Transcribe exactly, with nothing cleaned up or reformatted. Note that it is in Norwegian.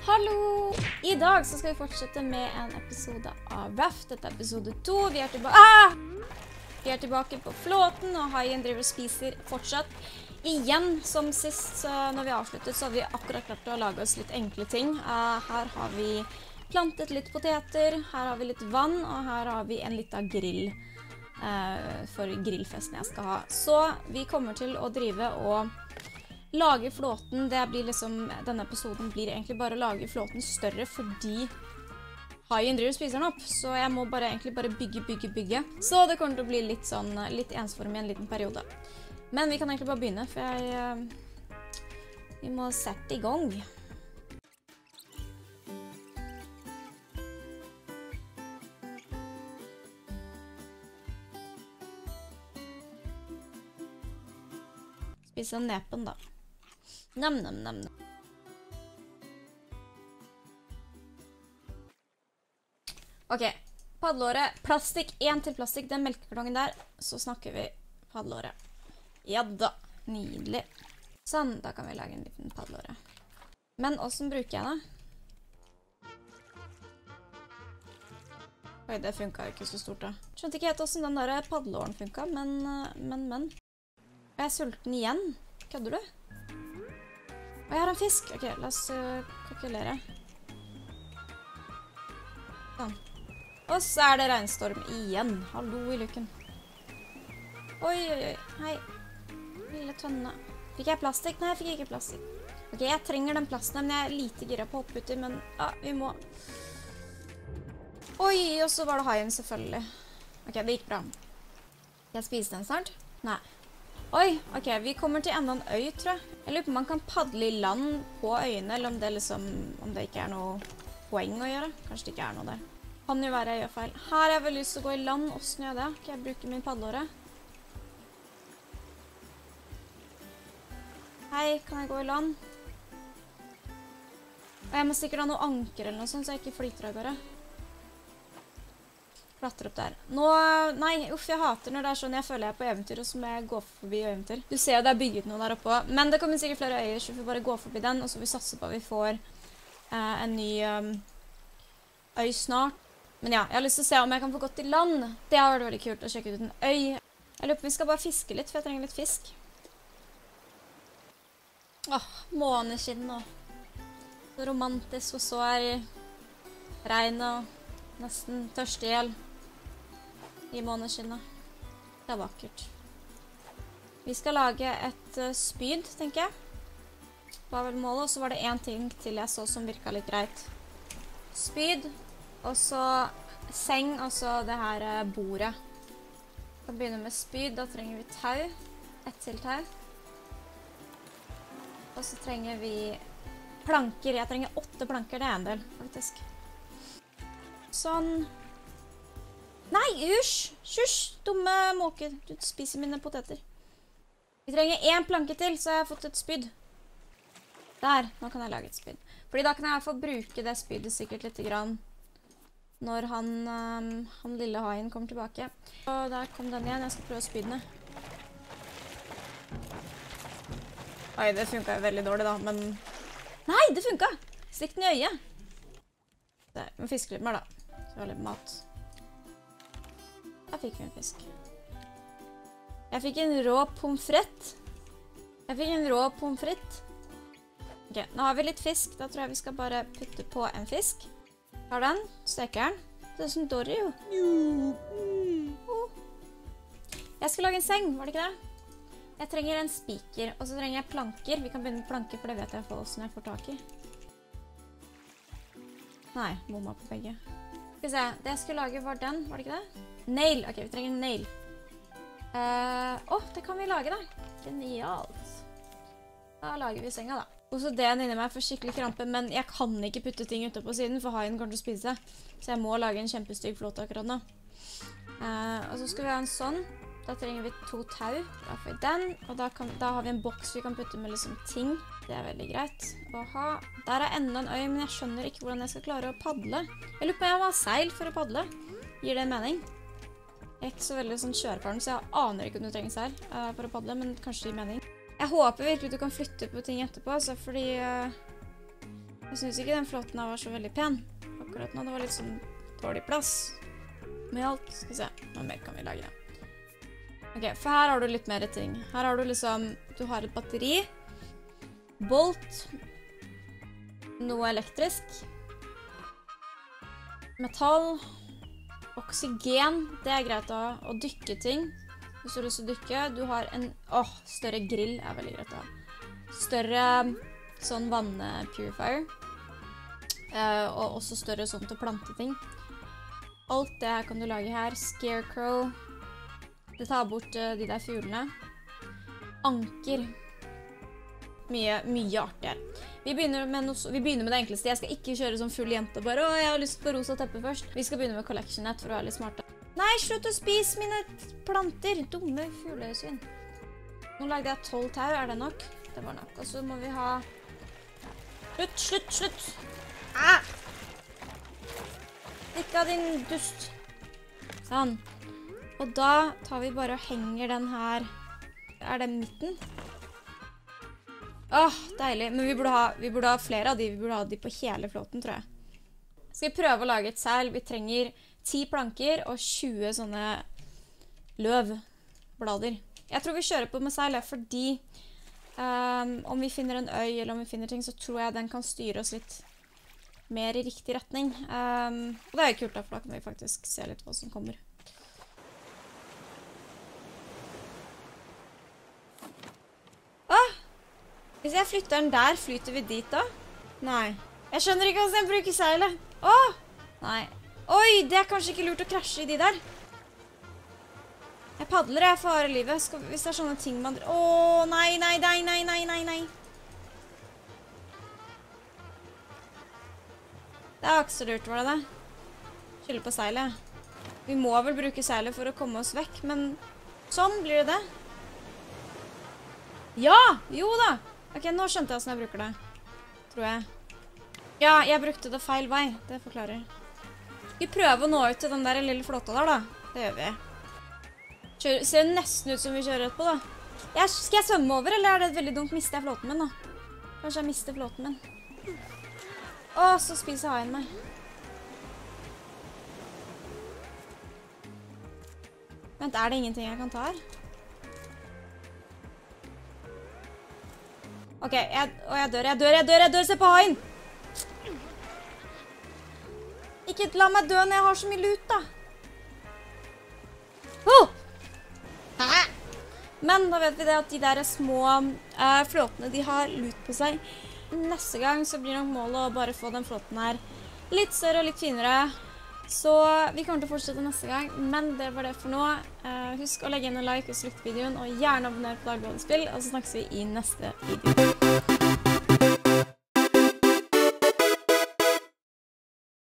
Hallo! I dag så skal vi fortsette med en episode av Raft. Dette er episode to. Vi er tilbake, ah! Vi er tilbake på flåten, og haien driver og spiser fortsatt. Igjen, som sist når vi avsluttet, så har vi akkurat klart å lage oss litt enkle ting. Uh, her har vi plantet litt poteter, her har vi litt vann, og her har vi en liten grill uh, for grillfesten jeg skal ha. Så vi kommer til å drive og lage flåten. Det blir liksom, denne episoden blir egentlig bare å lage flåten større fordi haien driver og spiser den opp. Så jeg må bare egentlig bare bygge, bygge, bygge. Så det kommer til å bli litt sånn, litt ensform i en liten periode. Men vi kan egentlig bare begynne, for jeg, vi må sette i gang. Spise nepen da. Nam, nam, nam, nam. Ok, paddelåret. Plastikk, en til plastikk, den melkekartongen der. Så snakker vi paddelåret. Ja da, nydelig. Sånn, da kan vi lage en liten paddelåre. Men hvordan bruker jeg det? Oi, det funket jo ikke så stort da. Skjønte ikke helt hvordan den der paddelåren funket, men, men, men. Jeg er sulten igjen. Kødder du? Og jeg har en fisk. Ok, la oss uh, kalkulere. Sånn. Og så er det regnstorm igjen. Hallo i luken. Oi, oi, oi. Hei. Lille tønne. Fikk jeg plastikk? Nei, jeg fikk ikke plastikk. Ok, jeg trenger den plasten, men jeg er lite gira på å hoppe uti, men ah, vi må. Oi, og så var det haien selvfølgelig. Ok, det gikk bra. Skal jeg spise den snart? Nei. Oi, ok, vi kommer til enda en øy, tror jeg. Jeg lurer på om man kan paddle i land på øyene, eller om det liksom, om det ikke er noe poeng å gjøre. Kanskje det ikke er noe der. Kan jo være jeg gjør feil. Her har jeg vel lyst til å gå i land. Hvordan gjør jeg det? Kan jeg bruke min paddelåre? Hei, kan jeg gå i land? Og jeg må sikkert ha noe anker eller noe sånt, så jeg ikke flyter av gårde. Klatre opp der. Nå, nei, uff, jeg hater når det er sånn jeg føler jeg er på eventyr, og så må jeg gå forbi eventyr. Du ser jo det er bygget noe der oppe, men det kommer sikkert flere øyer, så vi får bare gå forbi den, og så vil vi satse på at vi får eh, en ny um, øy snart. Men ja, jeg har lyst til å se om jeg kan få gått i land. Det har vært veldig kult å sjekke ut en øy. Jeg lurer på om vi skal bare fiske litt, for jeg trenger litt fisk. Åh, måneskinn og så romantisk, og så er regn og nesten tørste ihjel i måneskinnet. Det er vakkert. Vi skal lage et uh, spyd, tenker jeg. Det var vel målet, og så var det en ting til jeg så som virket litt greit. Spyd, og så seng, og så det her uh, bordet. Vi kan begynne med spyd, da trenger vi tau. Et til tau. Og så trenger vi planker. Jeg trenger åtte planker, det er en del, faktisk. Sånn. Nei, usj! Sjush! Dumme måke. Du spiser mine poteter. Vi trenger en planke til, så har jeg fått et spyd. Der. Nå kan jeg lage et spyd. Fordi da kan jeg i hvert fall bruke det spydet sikkert litt grann når han, um, han lille haien kommer tilbake. Og der kom den igjen. Jeg skal prøve å spyde den. Oi, det funket jo veldig dårlig da, men nei, det funket! Stikk den i øyet. Der, vi må fiske litt mer da. Så har litt mat. Der fikk vi en fisk. Jeg fikk en rå pomfritt. Jeg fikk en rå pomfritt. Ok, nå har vi litt fisk. Da tror jeg vi skal bare putte på en fisk. Tar den, steker den. Det er sånn Dory jo. Jeg skal lage en seng, var det ikke det? Jeg trenger en spiker, og så trenger jeg planker. Vi kan begynne med planker, for det vet jeg hvordan jeg får tak i. Nei, bomma på begge. Skal vi se, det jeg skulle lage var den, var det ikke det? Nail, ok, vi trenger en nail. Åh, uh, oh, det kan vi lage da. Genialt. Da lager vi senga da. Og så det inni meg får skikkelig krampe, men jeg kan ikke putte ting ute på siden, for haien kommer til å spise. Så jeg må lage en kjempestygg flåte akkurat nå. Uh, og så skal vi ha en sånn. Da trenger vi to tau. Da får vi den, og da, kan, da har vi en boks vi kan putte med liksom ting. Det er veldig greit å ha. Der er enda en øy, men jeg skjønner ikke hvordan jeg skal klare å paddle. Jeg lurer på om jeg må ha seil for å paddle. Gir det mening? Jeg er ikke så veldig sånn kjørefaren, så jeg aner ikke om du trenger seil uh, for å paddle, men kanskje det gir mening. Jeg håper virkelig du kan flytte på ting etterpå, altså fordi uh, Jeg synes ikke den flåten her var så veldig pen. Akkurat nå, det var litt sånn dårlig plass med alt. Skal vi se, hva mer kan vi lage? Ok, for her har du litt mer ting. Her har du liksom, du har et batteri, bolt, noe elektrisk, metall, oksygen, det er greit å ha, og dykketing. Hvis du har lyst til å dykke, du har en, åh, større grill er veldig greit å ha. Større sånn vann-purifier, uh, og også større sånn til å plante ting. Alt det her kan du lage her. Scarecrow, det tar bort uh, de der fuglene. Anker. Mye, mye artig her. Vi begynner, med noe, vi begynner med det enkleste. Jeg skal ikke kjøre som full jente bare, åh, jeg har lyst på rosa teppe først. Vi skal begynne med Collection Net for å være litt smarte. Nei, slutt å spise mine planter! Dumme fuglesvin. Nå lagde jeg tolv tau, er det nok? Det var nok. Og så må vi ha... Slutt, slutt, slutt! Ah! Ikke av din dust. Sånn. Og da tar vi bare og henger den her. Er det midten? Åh, deilig. Men vi burde, ha, vi burde ha flere av de. Vi burde ha de på hele flåten, tror jeg. Skal vi prøve å lage et seil? Vi trenger ti planker og tjue sånne løvblader. Jeg tror vi kjører på med seil, fordi um, om vi finner en øy eller om vi finner ting, så tror jeg den kan styre oss litt mer i riktig retning. Um, og det er jo kult da, for da kan vi faktisk se litt hva som kommer. Åh! Hvis jeg flytter den der, flyter vi dit da? Nei. Jeg skjønner ikke hvordan jeg bruker seilet. Åh! Nei. Oi, det er kanskje ikke lurt å krasje i de der. Jeg padler, jeg farer livet. Skal, hvis det er sånne ting man... Åh, nei, nei, nei, nei, nei, nei, nei. Det er ikke så lurt, var det det? Skylde på seilet. Vi må vel bruke seilet for å komme oss vekk, men sånn blir det det. Ja, jo da. Ok, nå skjønte jeg hvordan jeg bruker det. Tror jeg. Ja, jeg brukte det feil vei. Det forklarer. Vi prøver å nå ut til den der lille flåta der, da. Det gjør vi. Kjører, ser nesten ut som vi kjører rett på, da. Jeg, skal jeg svømme over, eller er det veldig dumt? Mister jeg flåten min, da? Kanskje jeg mister flåten min. Åh, så spiser haien meg. Vent, er det ingenting jeg kan ta her? Ok, jeg, å, jeg dør, jeg dør, jeg dør, jeg dør, se på haien! Ikke la meg dø når jeg har så mye lut, da. Oh! Men da vet vi det at de der små uh, flåtene, de har lut på seg. Neste gang så blir nok målet å bare få den flåten her litt større og litt finere. Så vi kommer til å fortsette neste gang, men det var det for nå. Uh, husk å legge inn en like hvis du likte videoen, og gjerne abonner på Dagbladet Spill, og så snakkes vi i neste video.